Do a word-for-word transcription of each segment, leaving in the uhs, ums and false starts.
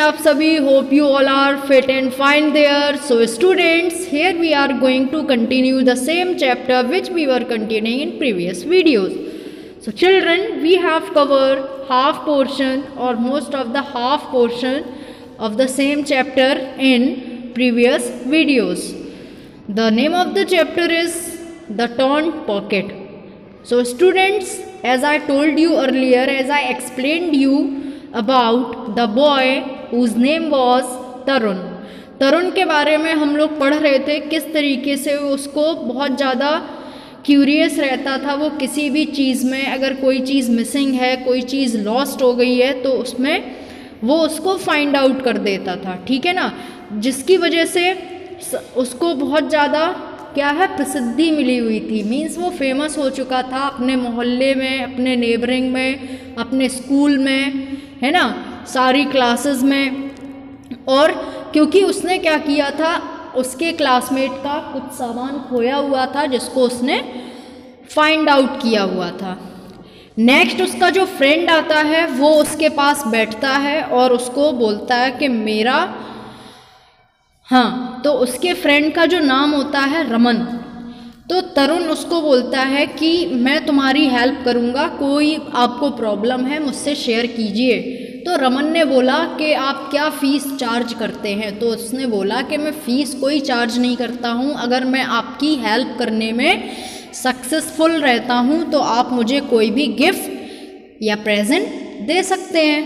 आप सभी? Hope you all are fit and fine there. So students, here we are going to continue the same chapter which we were continuing in previous videos. So children, we have covered half portion or most of the half portion of the same chapter in previous videos. The name of the chapter is the torn pocket. So students, as I told you earlier, as I explained you about the boy whose name was Tarun. Tarun के बारे में हम लोग पढ़ रहे थे किस तरीके से उसको बहुत ज़्यादा क्यूरियस रहता था. वो किसी भी चीज़ में अगर कोई चीज़ मिसिंग है, कोई चीज़ लॉस्ट हो गई है, तो उसमें वो उसको फाइंड आउट कर देता था. ठीक है ना, जिसकी वजह से उसको बहुत ज़्यादा क्या है प्रसिद्धि मिली हुई थी. मीन्स वो फेमस हो चुका था अपने मोहल्ले में, अपने नेबरिंग में, अपने स्कूल में, है ना, सारी क्लासेस में. और क्योंकि उसने क्या किया था, उसके क्लासमेट का कुछ सामान खोया हुआ था जिसको उसने फाइंड आउट किया हुआ था. नेक्स्ट उसका जो फ्रेंड आता है वो उसके पास बैठता है और उसको बोलता है कि मेरा, हाँ, तो उसके फ्रेंड का जो नाम होता है रमन. तो तरुण उसको बोलता है कि मैं तुम्हारी हेल्प करूँगा, कोई आपको प्रॉब्लम है मुझसे शेयर कीजिए. तो रमन ने बोला कि आप क्या फ़ीस चार्ज करते हैं. तो उसने बोला कि मैं फ़ीस कोई चार्ज नहीं करता हूँ, अगर मैं आपकी हेल्प करने में सक्सेसफुल रहता हूँ तो आप मुझे कोई भी गिफ्ट या प्रेजेंट दे सकते हैं.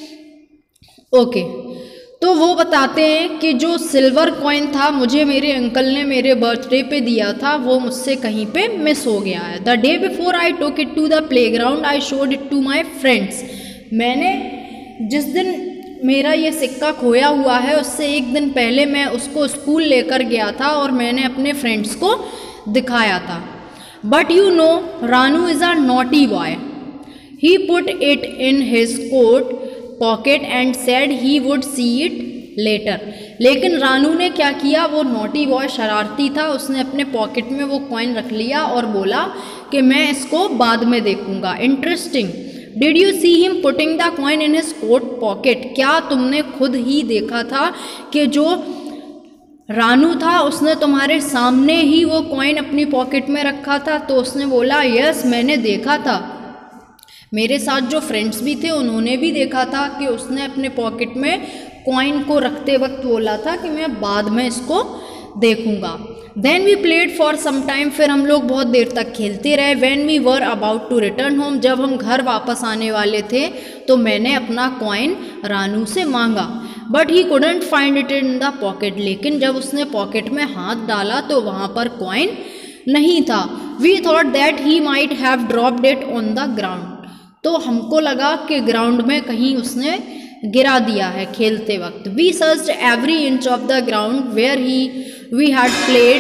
ओके, तो वो बताते हैं कि जो सिल्वर कॉइन था मुझे मेरे अंकल ने मेरे बर्थडे पे दिया था, वो मुझसे कहीं पे मिस हो गया है. The day before I took it to the playground I showed it to my friends. मैंने जिस दिन मेरा ये सिक्का खोया हुआ है उससे एक दिन पहले मैं उसको स्कूल लेकर गया था और मैंने अपने फ्रेंड्स को दिखाया था. But you know Ranu is a naughty boy. He put it in his coat pocket and said he would see it later. लेकिन रानू ने क्या किया, वो नॉटी बॉय शरारती था, उसने अपने पॉकेट में वो कॉइन रख लिया और बोला कि मैं इसको बाद में देखूंगा. Interesting. Did you see him putting the coin in his coat pocket. क्या तुमने खुद ही देखा था कि जो रानू था उसने तुम्हारे सामने ही वो कॉइन अपनी पॉकेट में रखा था. तो उसने बोला यस, मैंने देखा था. मेरे साथ जो फ्रेंड्स भी थे उन्होंने भी देखा था कि उसने अपने पॉकेट में कॉइन को रखते वक्त बोला था कि मैं बाद में इसको देखूंगा. Then we played for some time. फिर हम लोग बहुत देर तक खेलते रहे. When we were about to return home. जब हम घर वापस आने वाले थे तो मैंने अपना कॉइन रानू से मांगा. But he couldn't find it in the pocket. लेकिन जब उसने पॉकेट में हाथ डाला तो वहाँ पर कॉइन नहीं था. We thought that he might have dropped it on the ground. तो हमको लगा कि ग्राउंड में कहीं उसने गिरा दिया है खेलते वक्त. We searched every inch of the ground where he we had played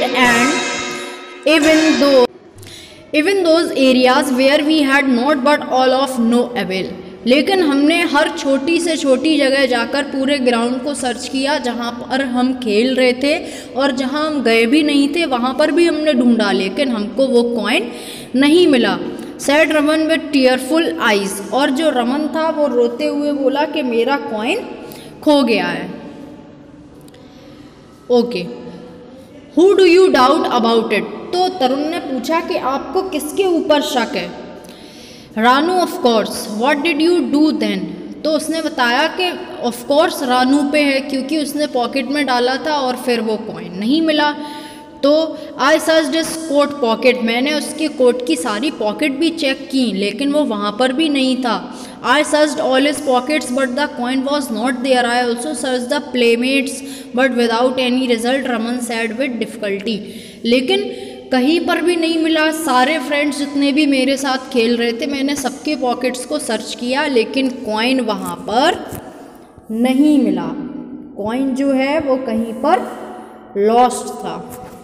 and even though even those areas where we had not but all of no avail. लेकिन हमने हर छोटी से छोटी जगह जाकर पूरे ग्राउंड को सर्च किया जहाँ पर हम खेल रहे थे, और जहाँ हम गए भी नहीं थे वहाँ पर भी हमने ढूंढा, लेकिन हमको वो कॉइन नहीं मिला. Said Raman with tearful eyes. और जो रमन था वो रोते हुए बोला कि मेरा कॉइन खो गया है. Okay, who do you doubt about it. तो तरुण ने पूछा कि आपको किसके ऊपर शक है. Ranu of course. What did you do then. तो उसने बताया कि ऑफ कोर्स रानू पे है, क्योंकि उसने पॉकेट में डाला था और फिर वो कॉइन नहीं मिला. तो I searched his coat pocket. मैंने उसके कोट की सारी पॉकेट भी चेक की लेकिन वो वहाँ पर भी नहीं था. I searched all his pockets but the coin was not there. I also search the playmates but without any result. Raman said with difficulty. लेकिन कहीं पर भी नहीं मिला. सारे फ्रेंड्स जितने भी मेरे साथ खेल रहे थे मैंने सबके पॉकेट्स को सर्च किया, लेकिन कॉइन वहाँ पर नहीं मिला. कॉइन जो है वो कहीं पर लॉस्ट था.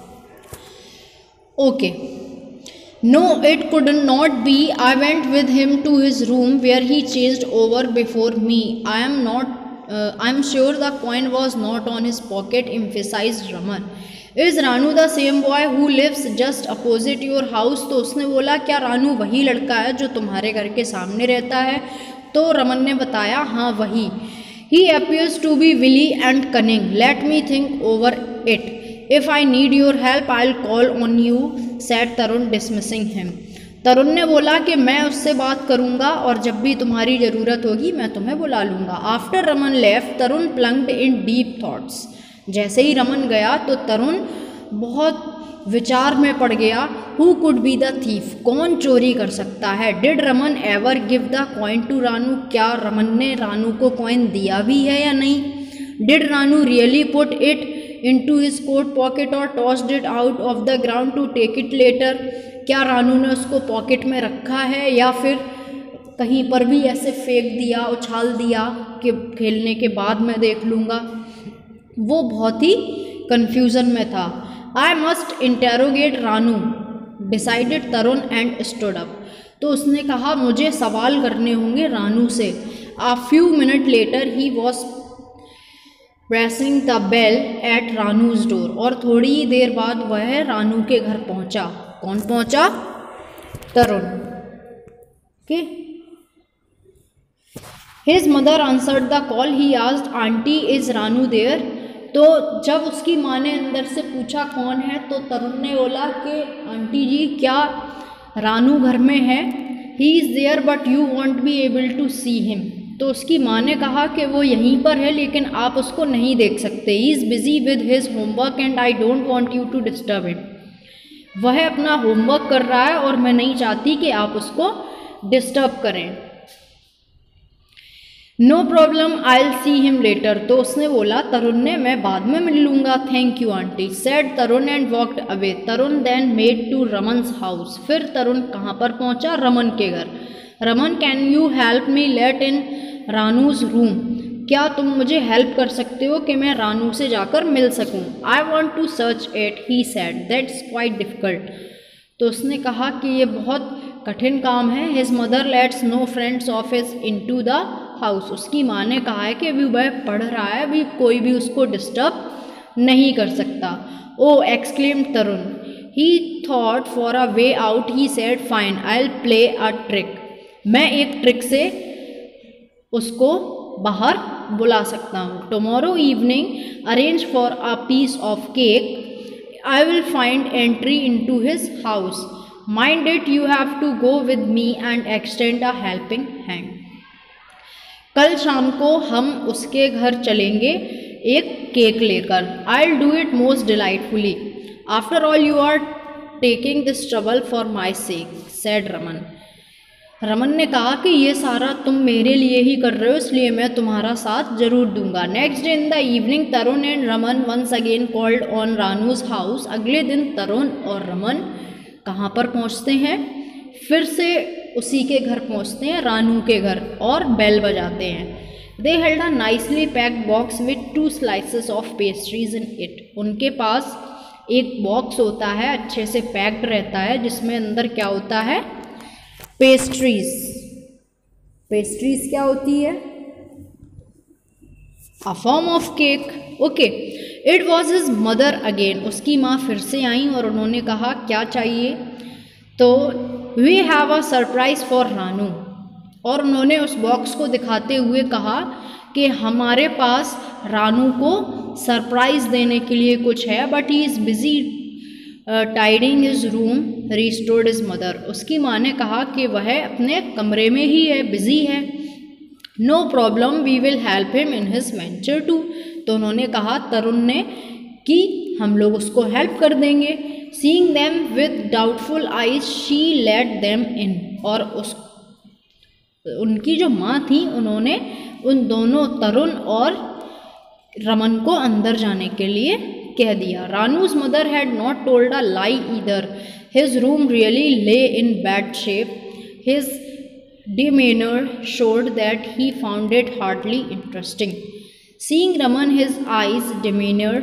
Okay, no it could not be. I went with him to his room where he changed over before me. I am not I am sure the coin was not on his pocket. Emphasized Raman. Is Ranu the same boy who lives just opposite your house. तो उसने बोला क्या रानू वही लड़का है जो तुम्हारे घर के सामने रहता है. तो रमन ने बताया हाँ वही. ही appears to be wily and cunning. Let me think over it. If I need your help, I'll call on you, said Tarun, dismissing him. तरुण ने बोला कि मैं उससे बात करूंगा और जब भी तुम्हारी ज़रूरत होगी मैं तुम्हें बुला लूँगा। After Raman left, Tarun plunged in deep thoughts. जैसे ही रमन गया तो तरुण बहुत विचार में पड़ गया। Who could be the thief, कौन चोरी कर सकता है। Did Raman ever give the coin to Ranu, क्या रमन ने रानू को कॉइन दिया भी है या नहीं। Did Ranu really put it into his coat pocket और tossed it out of the ground to take it later, क्या रानू ने उसको पॉकेट में रखा है या फिर कहीं पर भी ऐसे फेंक दिया, उछाल दिया कि खेलने के बाद मैं देख लूँगा। वो बहुत ही कन्फ्यूज़न में था। I must interrogate Ranu, decided Tarun and stood up. तो उसने कहा मुझे सवाल करने होंगे रानू से। A few minute later he was pressing the bell at Ranu's door, और थोड़ी ही देर बाद वह रानू के घर पहुंचा। कौन पहुंचा? Tarun. Okay. His mother answered the call, he asked aunty is Ranu there. तो जब उसकी माँ ने अंदर से पूछा कौन है, तो तरुण ने बोला कि आंटी जी क्या रानू घर में है। He is there but you won't be able to see him. तो उसकी माँ ने कहा कि वो यहीं पर है लेकिन आप उसको नहीं देख सकते। He is busy with his homework and I don't want you to disturb him. वह अपना होमवर्क कर रहा है और मैं नहीं चाहती कि आप उसको डिस्टर्ब करें। No problem, I will see him later. तो उसने बोला, तरुण ने, मैं बाद में मिल लूँगा। Thank you aunty, said Tarun and walked away. Tarun then made to Raman's house. फिर तरुण कहाँ पर पहुँचा? रमन के घर। Raman, can you help me let in Ranu's room, क्या तुम मुझे हेल्प कर सकते हो कि मैं रानू से जाकर मिल सकूं। I want to search it, he said, that's quite difficult. तो उसने कहा कि ये बहुत कठिन काम है। His mother lets no friends of his in to the house. उसकी माँ ने कहा है कि अभी वह पढ़ रहा है, अभी कोई भी उसको डिस्टर्ब नहीं कर सकता। Oh exclaimed Tarun, he thought for a way out, he said fine, I will play a trick. मैं एक ट्रिक से उसको बाहर बुला सकता हूँ। Tomorrow evening arrange for a piece of cake, I will find entry in to his house, mind it, you have to go with me and extend a helping hand. कल शाम को हम उसके घर चलेंगे एक केक लेकर। I will do it most delightfully, after all you are taking this trouble for my sake, said Raman. Raman ने कहा कि ये सारा तुम मेरे लिए ही कर रहे हो, इसलिए मैं तुम्हारा साथ जरूर दूंगा। Next day in the evening Tarun and Raman once again called on Ranu's house. अगले दिन तरुण और रमन कहाँ पर पहुँचते हैं? फिर से उसी के घर पहुँचते हैं, रानू के घर, और बेल बजाते हैं। They held a nicely packed box with two slices of pastries in it. उनके पास एक बॉक्स होता है, अच्छे से पैक्ड रहता है, जिसमें अंदर क्या होता है? पेस्ट्रीज। पेस्ट्रीज क्या होती है? A form of cake. Okay. It was his mother again. उसकी माँ फिर से आई और उन्होंने कहा क्या चाहिए? तो we have a surprise for Ranu. और उन्होंने उस बॉक्स को दिखाते हुए कहा कि हमारे पास रानू को सरप्राइज देने के लिए कुछ है, but he is busy tidying his room, retorted his mother. उसकी माँ ने कहा कि वह अपने कमरे में ही है, बिजी है। No problem, we will help him in his venture too. तो उन्होंने कहा, तरुण ने, कि हम लोग उसको हेल्प कर देंगे। Seeing them with doubtful eyes she let them in. और उस उनकी जो माँ थी, उन्होंने उन दोनों तरुण और रमन को अंदर जाने के लिए कह दिया। Ranu's mother had not told a lie either. His room really lay in bad shape. His demeanor showed that he found it hardly interesting. Seeing Raman, his eyes demeanor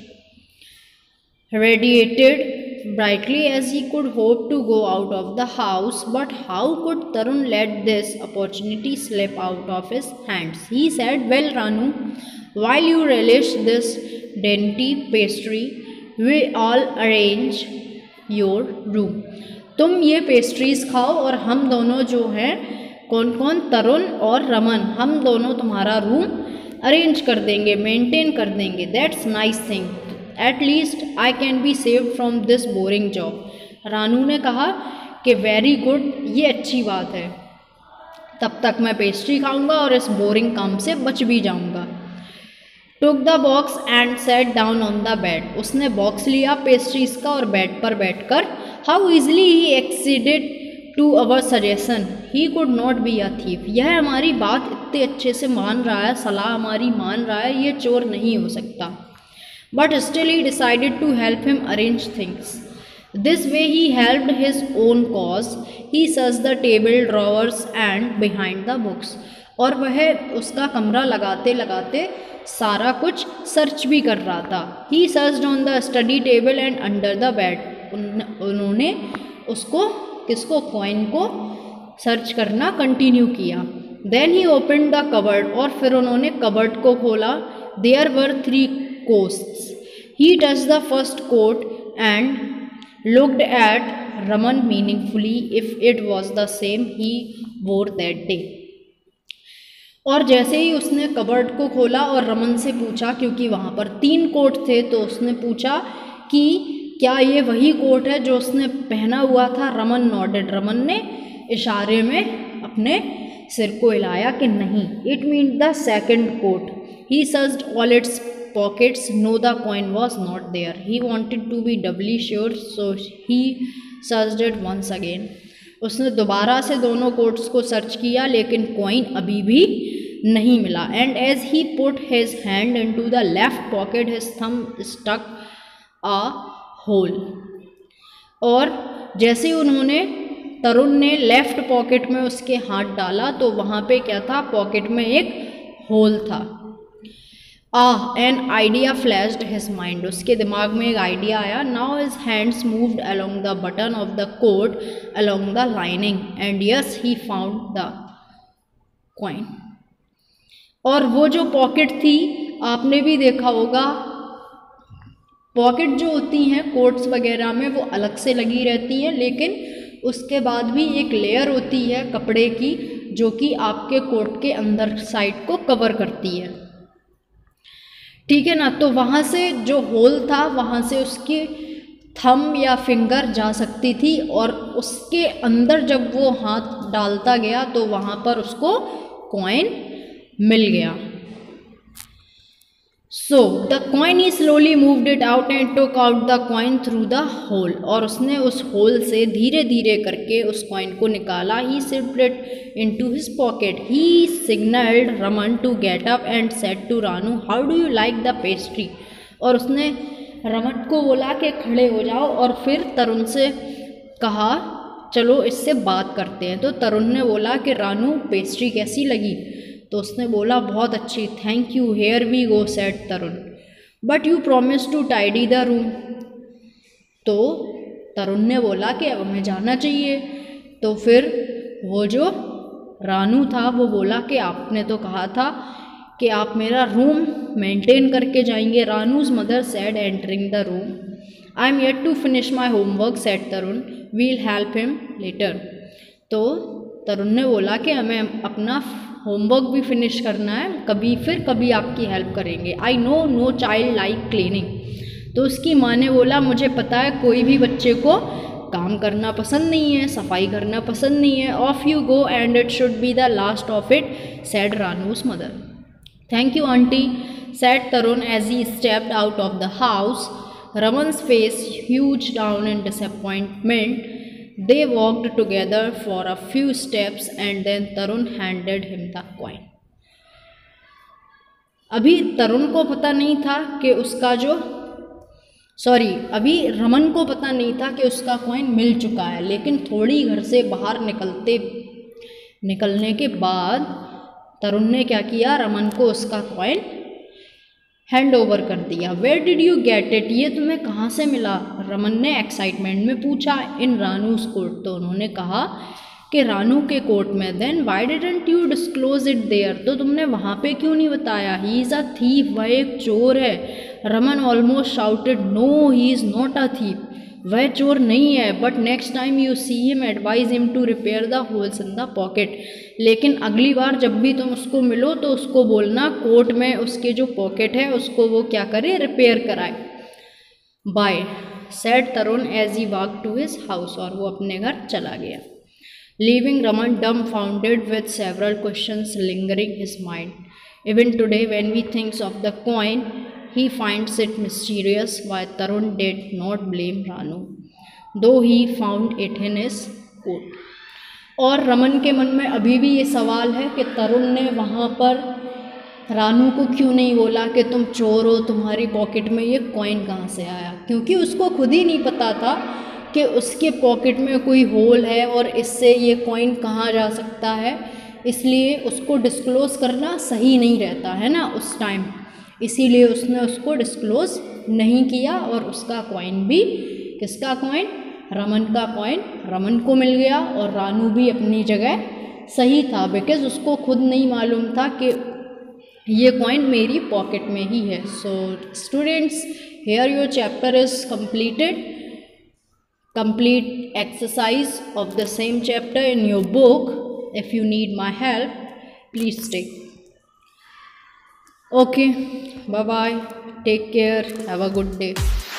radiated brightly as he could hope to go out of the house. But how could Tarun let this opportunity slip out of his hands? He said, well, Ranu, while you relish this dainty pastry, we all arrange your room. तुम ये pastries खाओ और हम दोनों जो हैं, कौन कौन? तरुण और रमन, हम दोनों तुम्हारा रूम अरेंज कर देंगे, मेंटेन कर देंगे। That's nice thing, at least I can be saved from this boring job. Ranu ने कहा कि वेरी गुड, ये अच्छी बात है, तब तक मैं पेस्ट्री खाऊंगा और इस बोरिंग काम से बच भी जाऊंगा। Took the box and sat down on the bed. उसने बॉक्स लिया पेस्ट्रीज का और बेड पर बैठकर, how easily he acceded to our suggestion, he could not be a thief. यह हमारी बात इतने अच्छे से मान रहा है, सलाह हमारी मान रहा है, ये चोर नहीं हो सकता। But still he decided to help him arrange things. This way he helped his own cause. He search the table drawers and behind the books. और वह उसका कमरा लगाते लगाते सारा कुछ सर्च भी कर रहा था। He searched on the study table and under the bed. उन्होंने उसको किसको कॉइन को सर्च करना कंटिन्यू किया। Then he open the cupboard. और फिर उन्होंने कबर्ड को खोला। There were three coats. He touch the first coat and looked at Raman meaningfully if it was the same he wore that day. और जैसे ही उसने कबर्ड को खोला और रमन से पूछा, क्योंकि वहाँ पर तीन कोट थे, तो उसने पूछा कि क्या ये वही कोट है जो उसने पहना हुआ था। रमन नॉडेड। रमन ने इशारे में अपने सिर को हिलाया कि नहीं। It mean the second coat. He searched all its pockets, no the coin was not there. He wanted to be doubly sure, so he searched it once again. उसने दोबारा से दोनों कोट्स को सर्च किया, लेकिन कॉइन अभी भी नहीं मिला। And as he put his hand into the left pocket his thumb stuck a hole. और जैसे उन्होंने तरुण ने लेफ्ट पॉकेट में उसके हाथ डाला तो वहाँ पे क्या था, पॉकेट में एक होल था। Ah, an idea flashed his mind. उसके दिमाग में एक आइडिया आया। Now his hands moved along the button of the coat along the lining and yes he found the coin. और वो जो पॉकेट थी, आपने भी देखा होगा, पॉकेट जो होती हैं कोट्स वगैरह में वो अलग से लगी रहती हैं, लेकिन उसके बाद भी एक लेयर होती है कपड़े की जो कि आपके कोट के अंदर साइड को कवर करती है, ठीक है ना। तो वहाँ से जो होल था वहाँ से उसकी थंब या फिंगर जा सकती थी, और उसके अंदर जब वो हाथ डालता गया तो वहाँ पर उसको कॉइन मिल गया। So the coin he slowly moved it out and took out the coin through the hole. और उसने उस होल से धीरे धीरे करके उस कॉइन को निकाला। He slipped it into his pocket. He signalled Raman to get up and said to Ranu, how do you like the pastry. और उसने रमन को बोला कि खड़े हो जाओ, और फिर तरुण से कहा चलो इससे बात करते हैं। तो तरुण ने बोला कि रानू पेस्ट्री कैसी लगी। तो उसने बोला बहुत अच्छी, thank you, here we go, said Tarun, but you promise to tidy the room. तो तरुण ने बोला कि अब हमें जाना चाहिए। तो फिर वो जो रानू था वो बोला कि आपने तो कहा था कि आप मेरा रूम मेंटेन करके जाएंगे। Ranu's mother said entering the room, I am yet to finish my homework, said Tarun, we'll help him later. तो तरुण ने बोला कि हमें अपना होमवर्क भी फिनिश करना है, कभी फिर कभी आपकी हेल्प करेंगे। I know no child like cleaning. तो उसकी माँ ने बोला मुझे पता है कोई भी बच्चे को काम करना पसंद नहीं है, सफाई करना पसंद नहीं है। Off you go and it should be the last of it, said Ranu's mother. Thank you aunty, said Tarun as he stepped out of the house. Raman's face huge down in disappointment. They walked together for a few steps and then Tarun handed him the coin. अभी तरुण को पता नहीं था कि उसका जो sorry अभी रमन को पता नहीं था कि उसका कॉइन मिल चुका है, लेकिन थोड़ी घर से बाहर निकलते निकलने के बाद तरुण ने क्या किया, रमन को उसका कॉइन हैंड ओवर कर दिया। Where did you get it, ये तुम्हें कहाँ से मिला, रमन ने एक्साइटमेंट में पूछा। इन रानूज कोट, तो उन्होंने कहा कि रानू के कोट में। Then why didn't you disclose it there, तो तुमने वहाँ पे क्यों नहीं बताया। ही इज़ अ थीफ, वह एक चोर है। Raman almost shouted, no he is not a thief. वह चोर नहीं है, but next time you see him advise him to repair the holes in the pocket. लेकिन अगली बार जब भी तुम उसको मिलो तो उसको बोलना कोट में उसके जो पॉकेट है उसको वो क्या करे, रिपेयर कराए। Bye said Tarun as he walk to his house, और वो अपने घर चला गया। leaving Raman dumbfounded with several questions lingering his mind. Even today, when he thinks of the coin, he finds it mysterious why Tarun did not blame Ranu, though he found it in his coat. और रमन के मन में अभी भी ये सवाल है कि तरुण ने वहाँ पर रानू को क्यों नहीं बोला कि तुम चोर हो, तुम्हारी पॉकेट में ये कॉइन कहाँ से आया, क्योंकि उसको खुद ही नहीं पता था कि उसके पॉकेट में कोई होल है और इससे ये कॉइन कहाँ जा सकता है। इसलिए उसको डिस्क्लोज़ करना सही नहीं रहता है ना उस टाइम, इसीलिए उसने उसको डिस्क्लोज़ नहीं किया और उसका कॉइन भी, किसका कॉइन, रमन का कॉइन रमन को मिल गया। और रानू भी अपनी जगह सही था, बिकॉज उसको खुद नहीं मालूम था कि ये कॉइन मेरी पॉकेट में ही है। So students, here your chapter is completed. Complete exercise of the same chapter in your book. If you need my help, please take. Okay, bye bye, take care, have a good day.